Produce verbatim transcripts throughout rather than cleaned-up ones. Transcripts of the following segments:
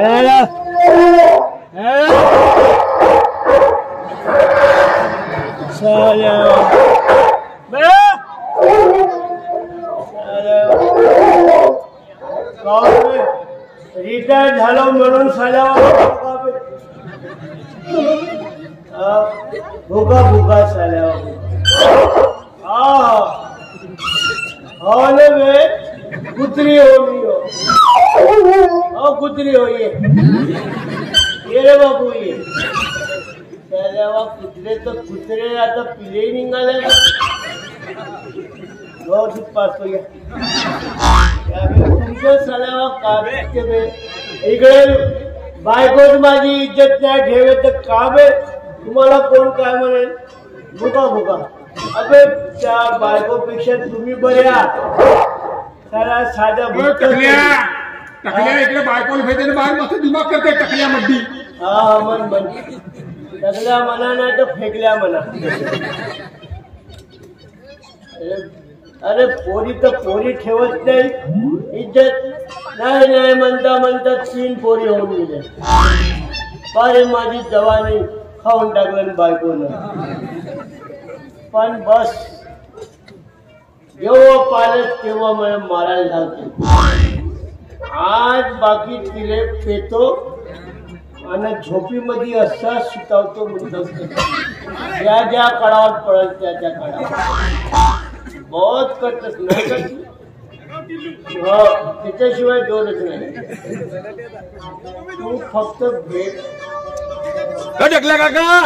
Retire झालो म्हणून साल्या भुका भुका साल्या हाँ वे कुतरी हो हाँ कुतरी हो ये रे बाबू ये कुतरे तर कुतरे आता पिले निघाले रोज पास तुमच्या साल्या काबे इकडे बायकोच माझी इज्जत नाही ठेवे तर काबे तुम्हाला कोण काय म्हणेल भुका भुका अबे त्या बायकोपेक्षा तुम्ही बरे आहात सारा साध्या टकल्या इकडे बायकोला भेटेल बाहेर मस्त दिमाग करते टकल्या मध्ये हा मन मन टकल्या म्हणा नाही तर फेकल्या म्हणा अरे पोरी तर पोरी ठेवत नाही इज्जत नाही नाही म्हणता म्हणता तीन पोरी होऊन गेले अरे माझी जवानी खाऊन टाकलं बायकोनं पण बस जेव्हा पालक तेव्हा मला मारायला लावते आज बाकी तिले पेतो आणि झोपीमध्ये असा सुतावतो म्हणतो ज्या ज्या कडावर पडत त्या त्या कडावर बहुत करतच नाही करत हो त्याच्याशिवाय दोनच नाही तू फक्त भेट टकल्या काका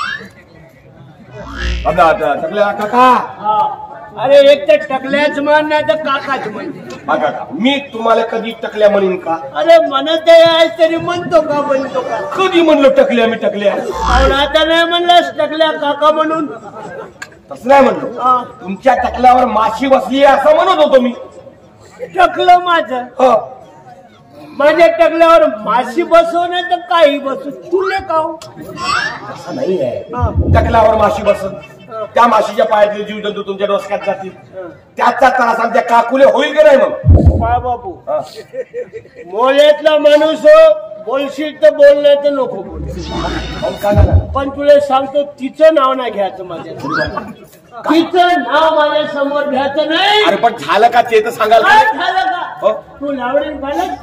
टकल्या काका अरे एक तर टकल्याच म्हण नाही तर काकाच म्हण मी तुम्हाला कधी टकल्या म्हणीन का अरे म्हणत आहे तरी म्हणतो का म्हणतो का कधी म्हणलो टकल्या मी टकल्या आता नाही म्हणलंस टकल्या काका म्हणून तसं नाही म्हणलो तुमच्या टकल्यावर माशी बसली असं म्हणत होतो मी टकलं माझं माझ्या टकल्यावर माशी बसव नाही तर काही बसू तुले काऊ असं नाही आहे टकल्यावर माशी बसत त्या माशीच्या पायातले जीव जंतू तुमच्या डोसक्यात जातील त्याचा त्रास आमच्या काकुले होईल की नाही मग पाय बाबू मोल्यातला माणूस हो बोलशील तर बोल नाही तर नको बोल पण तुला सांगतो तिचं नाव नाही घ्यायचं माझ्या तिचं नाव माझ्या समोर घ्यायचं नाही अरे पण झालं का ते तर सांगायला झालं का तू लावडीन पाहिलं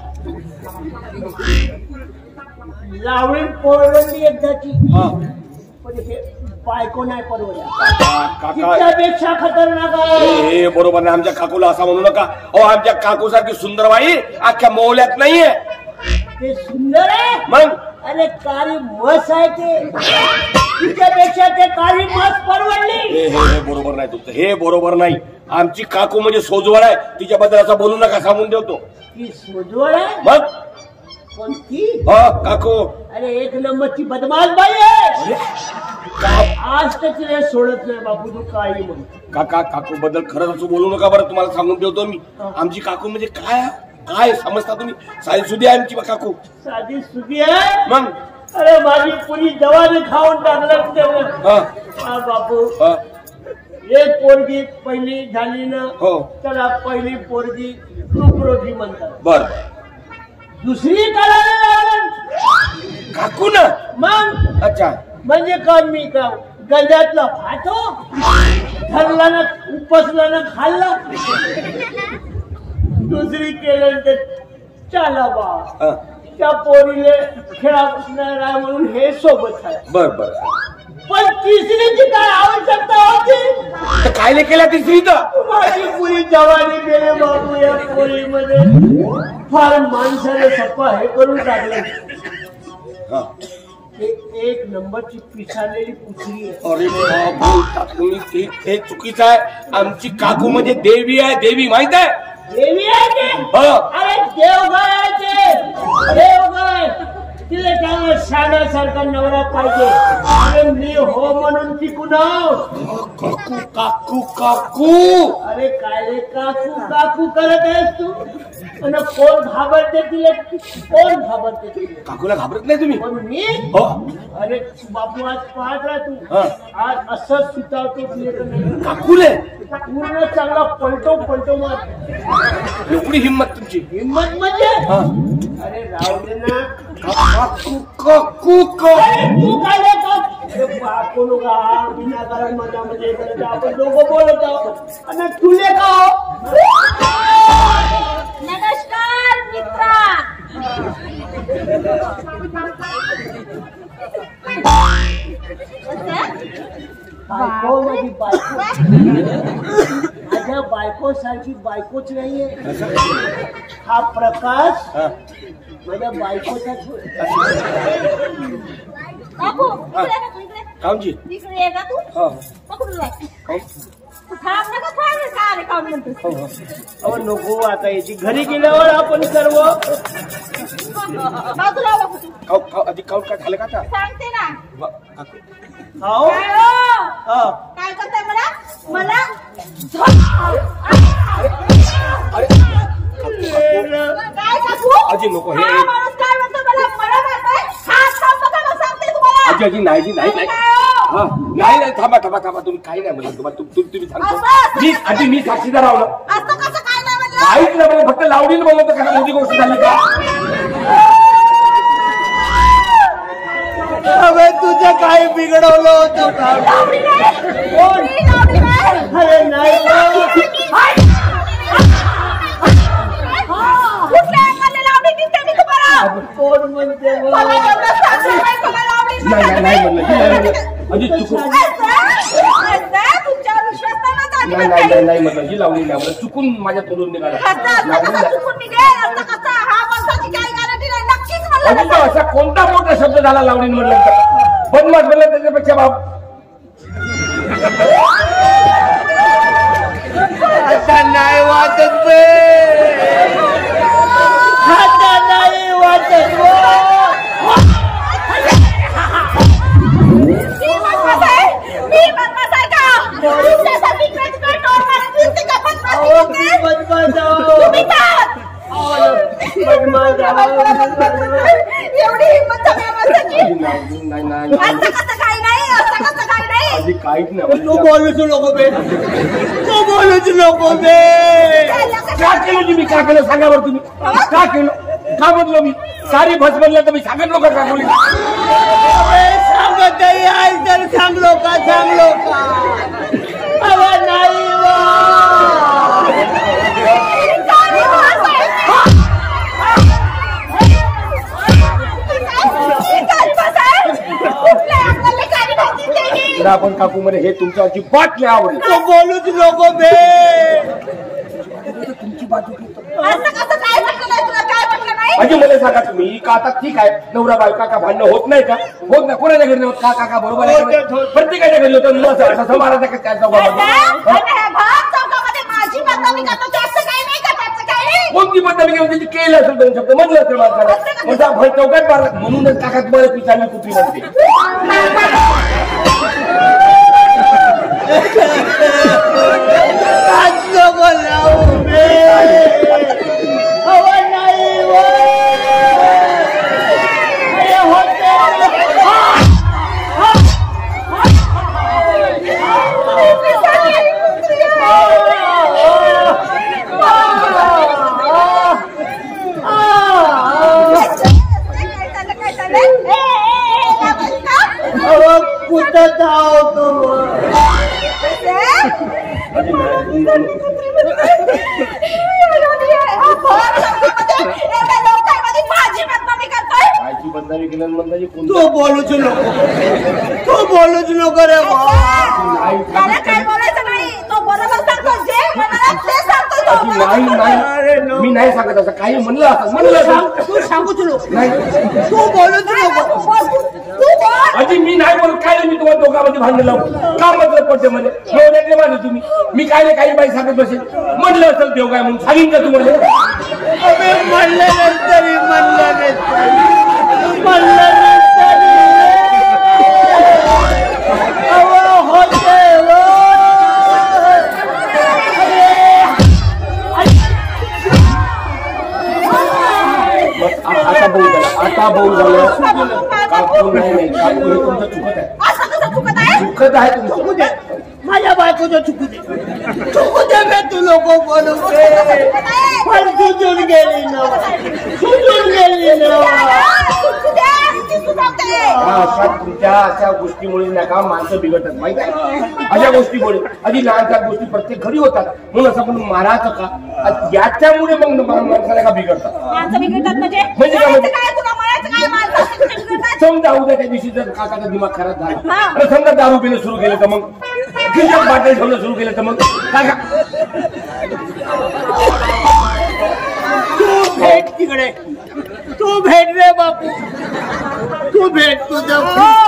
लावडीन पोरवंडी एकदाची पण बायको नाही परवडल्या पेक्षा खतरनाक आहे बरोबर नाही आमच्या काकूला असा म्हणू नका अहो आमच्या काकू सारखी सुंदर बाई अख्ख्या मोहल्यात नाहीये ते सुंदर आहे मग अरे काळी म्हस आहे ते तिच्यापेक्षा ते काळी म्हस परवडली हे बरोबर नाही तुमचं हे बरोबर नाही आमची काकू म्हणजे सोजवळ आहे तिच्याबद्दल असं बोलू नका सांगून ठेवतो ती सोजवळ आहे मग कोणती हो काकू अरे एक नंबरची बदमाश बाई आहे आज तर तिला सोडत नाही बापू तू काही म्हण काका काकू बद्दल खरंच असं बोलू नका बरं तुम्हाला सांगून ठेवतो मी आमची काकू म्हणजे काय काय समजता तुम्ही साधी सुधी आहे आमची काकू साधी सुधी आहे मग अरे माझी पुरी जवानी खाऊन टाकलं बापू एक पोरगी पहिली झाली ना हो त्याला पहिली पोरगी सुप्रोजी म्हणतात बर दुसरी करायला काकू ना मग अच्छा म्हणजे का मी का गंजातला फाटो धरला ना उपसला ना खाल्ला दुसरी केलं तर चाला बा त्या पोरीले खेळा नाही म्हणून हे सोबत आहे बर बर पण तिसरीची काय आवश्यकता होती काय केला तिसरी तर माझी पुरी जवानी गेले बाबू या पोरीमध्ये फार माणसाने सप्पा हे करून टाकले एक नंबरची पिसालेली पुसरी आहे अरे बाबू तुम्ही ते चुकीचं आहे आमची काकू म्हणजे देवी आहे देवी माहित आहे देवी आहे ते अरे देवगाय आहे ते देवगाय तिला चांगला शाण्यासारखा नवरा पाहिजे अरे मी हो म्हणून टिकून काकू काकू काकू अरे काय रे काकू काकू करत आहेस तू आणि कोण घाबरते तिला कोण घाबरते तिला काकूला घाबरत नाही तुम्ही पण मी अरे बापू आज पाहत राह तू आज असंच सुतावतो तुझ्याकडे काकूले पूर्ण चांगला पलटो पलटो मार एवढी हिंमत तुमची हिंमत म्हणजे अरे राहू दे ना. काकू काकू अरे तू काय बोलतो बापू का विनाकारण मजामध्ये करत आपण दोघं बोलत आहोत आणि तुले का हो? नमस्कार मित्रा. बायको माझी बायको माझ्या बायको सारखी बायकोच नाहीये. हा प्रकाश माझ्या बायकोचा बापू इकडे ये तू इकडे. काऊनजी इकडे ये का तू. पकडून जाय. तू थांब नका थांब का रे काऊन म्हणतोस. अहो नको आता याची घरी गेल्यावर आपण सर्व बाजूला बापू तू. काऊ काऊ आधी काऊ काय झालं का आता सांगते ना. हो काय हो? हा. काय करताय मला मला काय काकू. आजी नको हे हा माणूस काय म्हणतो मला मला मारताय. हात थांब नका मग सांगते तुम्हाला. आजी आजी नाही जी नाही नाही काय हो? हा नाही नाही थांबा थांबा थांबा तुम्ही काही नाही म्हणलं तुम्हाला तुम- तुम- तुम्ही सांगतो असं- असं- मी आधी मी साक्षीदार राहलो असं कसं काय नाही म्हणलं. काहीच नाही म्हणलं फक्त लावडीनं बोललो तर काय मोठी गोष्ट झाली का अबे तुझं काय बिघडवलं होतं का? लावडी नाही. कोण? मी लावडी नाही. अरे नाही हाय. कुठल्या अंगाने लावडी दिसते मी तुम्हाला. कोण म्हणते बा? मला एवढं सांगू नाही मला लावडी नाही नाही नाही म्हणलं जी नाही म्हणलं आधी चुकून असं? असं? तुमच्यावर विश्वास नाही माझा नाही अजिबात नाही नाही नाही. नाही म्हणलं जी लावली नाही म्हणलं चुकून माझ्या तोंडून निघाला असं- असं लावली कसं नाही. चुकून निघेल. असं कसं. हा माणसाची काही गॅरंटी नाही. नक्कीच म्हणलं अजून तो नसेल. असा कोणता मोठा शब्द झाला लावडीन म्हणलं तर बदमाश म्हणलं त्याच्यापेक्षा बाप आता नाही वाटत बे. आता नाही वाटत बो. मी बदमाश आहे. मी बदमाश आहे का. तुमच्यासाठी इकडे-तिकडे टोल मारत फिरते का बदमाश अहो, करते? मी बदमाश आहो. तुम्ही काय? अहो, बदमाश आहो. एवढी हिंमत झाली या माणसाची. नाही नाही नाही असं कसं काही नाही. असं कसं काही नाही. आधी काहीच नाही तू बोलूच नको बे. तू बोलूच नको बे. का केलं तुम्ही का केलं सांगा बरं तुम्ही का केलं का म्हणलो मी सारी भस म्हणलं तर मी सांगत नका का बोली अबे, सांगत नाही आहे तर सांगलो का सांगलो का. अबे, नाही बा. आपण काकू मध्ये हे तुमच्या अजिबात नाही आवडलं तू बोलूच नको बे. तुमची बाजू घेतो असं कसं काय म्हटलं नाही तुला. काय म्हटलं नाही. म्हणजे मला सांगा तुम्ही का आता ठीक आहे नवरा बायका का भांडणं होत नाही का होत नाही कोणाच्या घरी होत का काका बरोबर आहे का नाही? प्रत्येकाच्या घरी होतं मग असं असं महाराजा काय आणि हे भाग चौकामध्ये माझी बदनामी करतो. त्याचं काही नाही का. त्याचं काही नाही. कोणती बदनामी केली त्याची केलं असेल दोन शब्द म्हणलं असेल माणसाला माझा भय चौकात मारला म्हणूनच काका तुम्हाला पिचारली कुठली म्हणते आज नको लावू बे. अबे, नाही बा. अरे, होते. काय चाललं काय चाललं. ए, ए, ए, लावलं का? अहो, कुठं जाऊ तू. कायची बदनामी केलं म्हणता तू बोलूच नको. तू बोलूच नको रे बा. काय बोलायचं नाही. तो बरोबर सांगतो. जे म्हणाला ते सांगतो तो. नाही नाही मी नाही सांगत असं काही म्हणलं असं म्हणलं असं तू सांगूच नको. नाही तू बोलूच नको. तू बोल. अजी मी नाही बोलत काय नाही, मी तुम्हाला दोघांमध्ये भांडण लावून का म्हटलं पडते मध्ये एवढ्यातले माझं तुम्ही मी काय नाही काही बाई सांगत बसेल म्हणलं असेल देव काय म्हणून सांगेन का तुम्हाला अबे, म्हणल्यानंतरही म्हणल्यानंतर म्हणल्यानंतर अहो, होते हो. मग आ- आता बोल झाला आता बोल झालं काकू नाही नाही काकू हे तुमचं चुकत आहे असं कसं चुकत आहे. चुकत आहे तुमचं माझ्या बायकोचं चुकू दे चुकू दे बे तू लोक बोलवते पण सुजून गेली ना सुजून गेली ना अशा तुमच्या अशा गोष्टीमुळे नका माणसं बिघडतात माहित आहे अशा गोष्टीमुळे आधी लहान लहान गोष्टी प्रत्येक घरी होतात म्हणून असं पण मारायचं का याच्यामुळे मग माणसाला का बिघडतात म्हणजे समजा उद्या त्या दिवशी जर काकाचा दिमाग खराब झाला आणि समजा दारू पिणं सुरू केलं तर मग खिशात बाटल ठेवणं सुरू केलं तर मग काका तू भेट तिकडे तू भेट रे बापू तू भेट तुझं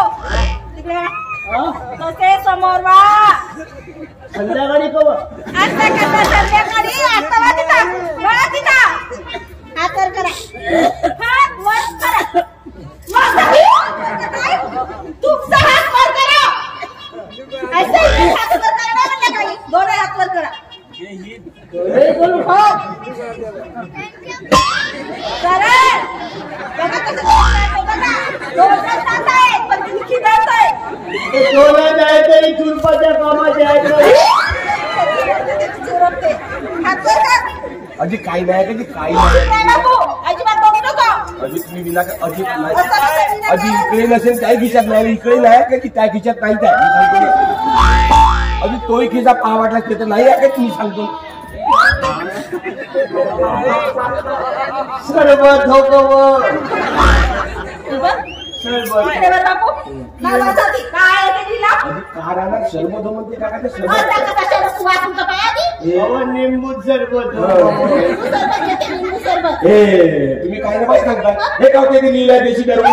समोर वा संध्याकाळी कवा संध्याकाळी आता वा तिथं वा तिथं हात वर करा हात वर करा तुमचा हात वर करा ऐसे हात वर करा म्हणलं काही दोन्ही हात वर करा सोनं जायचं चुरपाच्या कामाचे आहे अजी काही नाही का काही नाही अजी तुम्ही विना अजित नाही अजी इकडे नसेल त्या खिशात नाही इकडे नाही का की त्या खिशात नाही काय अजी तोही खिसा पहा वाटला ते तर नाही आहे का तुम्ही सांगतो सरबत हो शरबत म्हणते का निंबू सरबत तुम्ही काय नाही पाहिजे सांगता हे का होते लिहिलंय देशी धर्म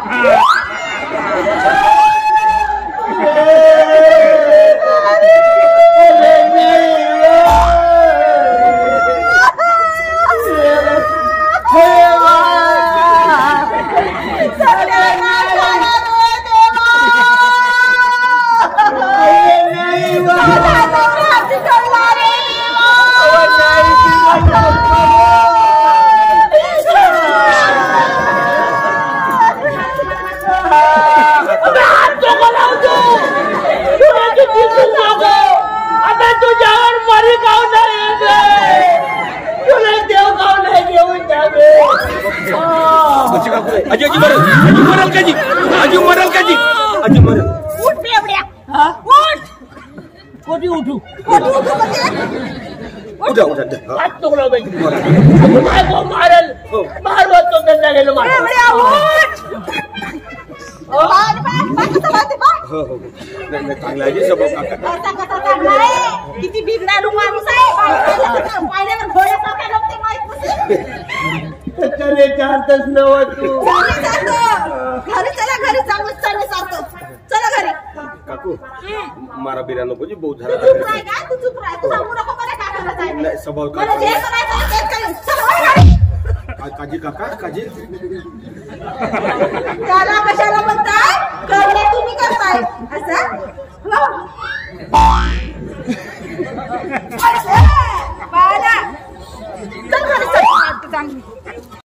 अजी अजी मरल अजी मरल का जी अजी मरल का जी अजी मरल उठ बेवड्या उठ कोटी उठू कोटी उठू उठा उठा हात तोडला बायको मारल मारवत तो त्यांना गेलो मार बेवड्या उठ हो हो नाही चांगला आहे सब किती बिघडालू माणूस आहे पाहिल्यावर घोड्यासारखा लोकते माहित नसेल त्याच्याने चालतच नव तू घरी चला घरी चांगलं चांगलं चालतो चला घरी काकू मारा बिरा नको जी बहुत तू चुप राह का तू चुप राह तू सांगू नको मला काय करायचं आहे नाही स्वभाव मला जे काय करायचं आहे तेच करेन चला घरी काजी काका काजी त्याला कशाला म्हणता